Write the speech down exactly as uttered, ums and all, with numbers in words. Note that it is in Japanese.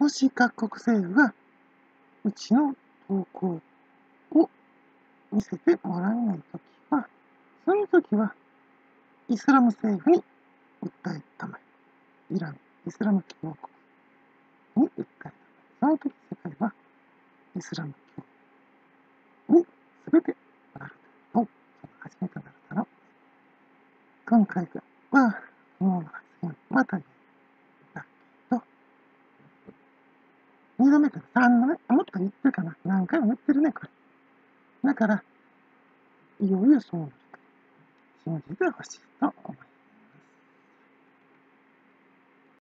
もし各国政府がうちの投稿を見せてもらえないときは、そのときはイスラム政府に訴えたまえ。イラン、イスラム共和国に訴えたまえ。そのとき世界はイスラム教に全てなると、その初めてなるだろう。今回は、この発言、また言ったけど、二度目かな、三度目、もっと言ってるかな、何回も言ってるね、これ。だから、いよいよそうなると信じてほしいと思います。